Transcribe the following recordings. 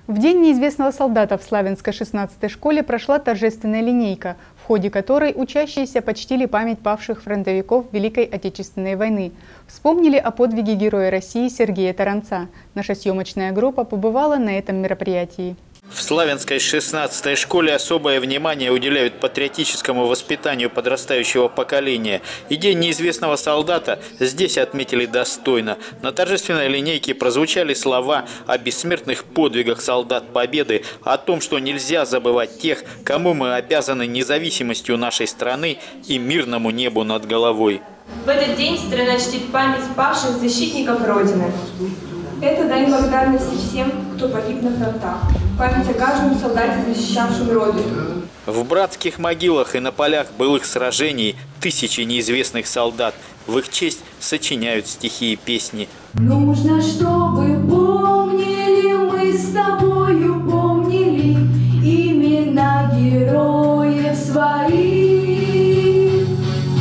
В День неизвестного солдата в Славянской 16-й школе прошла торжественная линейка, в ходе которой учащиеся почтили память павших фронтовиков Великой Отечественной войны. Вспомнили о подвиге Героя России Сергея Таранца. Наша съемочная группа побывала на этом мероприятии. В Славянской 16-й школе особое внимание уделяют патриотическому воспитанию подрастающего поколения. И День неизвестного солдата здесь отметили достойно. На торжественной линейке прозвучали слова о бессмертных подвигах солдат Победы, о том, что нельзя забывать тех, кому мы обязаны независимостью нашей страны и мирному небу над головой. В этот день страна чтит память павших защитников Родины. Это дань благодарности всем, кто погиб на фронтах. Память о каждом солдате, защищавшем Родину. В братских могилах и на полях былых сражений тысячи неизвестных солдат. В их честь сочиняют стихи и песни. Нужно, чтобы помнили мы с тобою, помнили имена героев своих.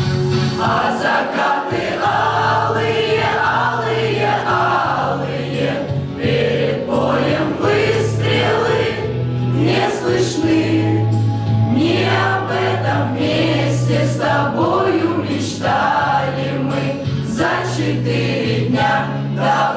А закаты алые, алые, алые, перед боем выстрелы не слышны. Не об этом вместе с тобою мечтали мы за 4 дня до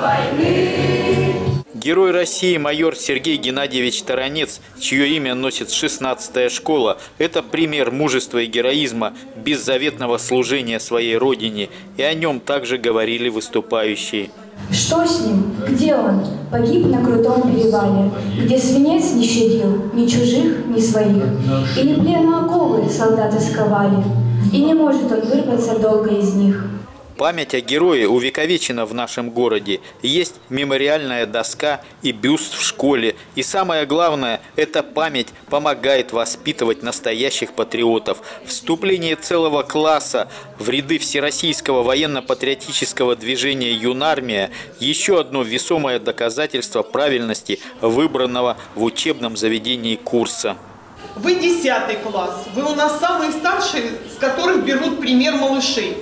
войны. Герой России майор Сергей Геннадьевич Таранец, чье имя носит 16-я школа, это пример мужества и героизма, беззаветного служения своей родине. И о нем также говорили выступающие. Что с ним? Где он? Погиб на крутом перевале, где свинец не щадил ни чужих, ни своих. Или плена оковы солдаты сковали, и не может он вырваться долго из них. Память о герое увековечена в нашем городе. Есть мемориальная доска и бюст в школе. И самое главное, эта память помогает воспитывать настоящих патриотов. Вступление целого класса в ряды Всероссийского военно-патриотического движения «Юнармия» – еще одно весомое доказательство правильности выбранного в учебном заведении курса. Вы 10 класс. Вы у нас самые старшие, с которых берут пример малышей.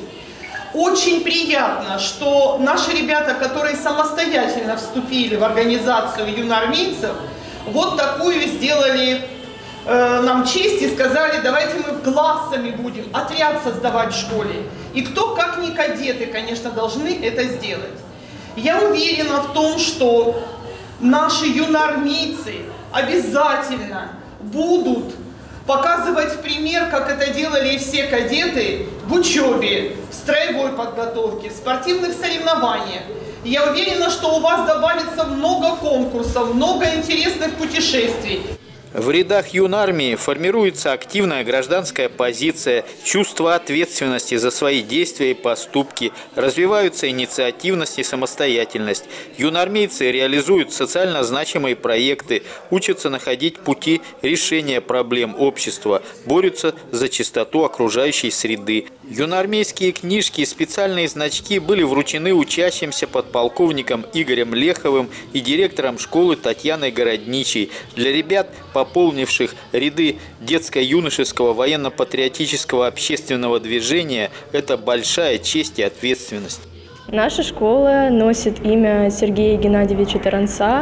Очень приятно, что наши ребята, которые самостоятельно вступили в организацию юноармейцев, вот такую сделали нам честь и сказали, давайте мы классами будем отряд создавать в школе. И кто, как ни кадеты, конечно, должны это сделать. Я уверена в том, что наши юноармейцы обязательно будут показывать пример, как это делали все кадеты в учебе, в строевой подготовке, в спортивных соревнованиях. Я уверена, что у вас добавится много конкурсов, много интересных путешествий. В рядах юнармии формируется активная гражданская позиция, чувство ответственности за свои действия и поступки, развиваются инициативность и самостоятельность. Юнармейцы реализуют социально значимые проекты, учатся находить пути решения проблем общества, борются за чистоту окружающей среды. Юноармейские книжки и специальные значки были вручены учащимся подполковником Игорем Леховым и директором школы Татьяной Городничей. Для ребят, пополнивших ряды детско-юношеского военно-патриотического общественного движения, это большая честь и ответственность. Наша школа носит имя Сергея Геннадьевича Таранца,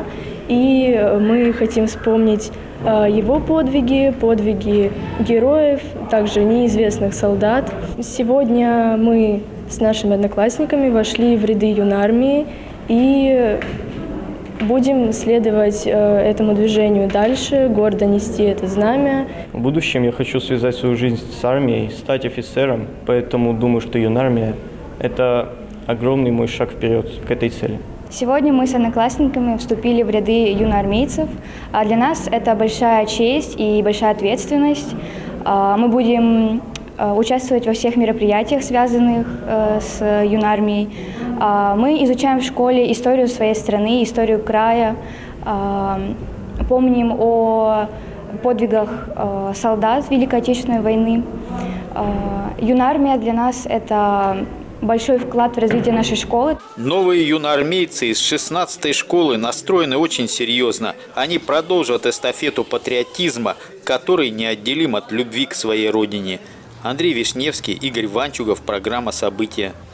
и мы хотим вспомнить его подвиги, подвиги героев, также неизвестных солдат. Сегодня мы с нашими одноклассниками вошли в ряды юнармии и будем следовать этому движению дальше, гордо нести это знамя. В будущем я хочу связать свою жизнь с армией, стать офицером, поэтому думаю, что юнармия – это огромный мой шаг вперед к этой цели. Сегодня мы с одноклассниками вступили в ряды юноармейцев. Для нас это большая честь и большая ответственность. Мы будем участвовать во всех мероприятиях, связанных с юнармией. Мы изучаем в школе историю своей страны, историю края, помним о подвигах солдат Великой Отечественной войны. Юнармия для нас – это большой вклад в развитие нашей школы. Новые юноармейцы из 16-й школы настроены очень серьезно. Они продолжат эстафету патриотизма, который неотделим от любви к своей родине. Андрей Вишневский, Игорь Ванчугов, программа «События».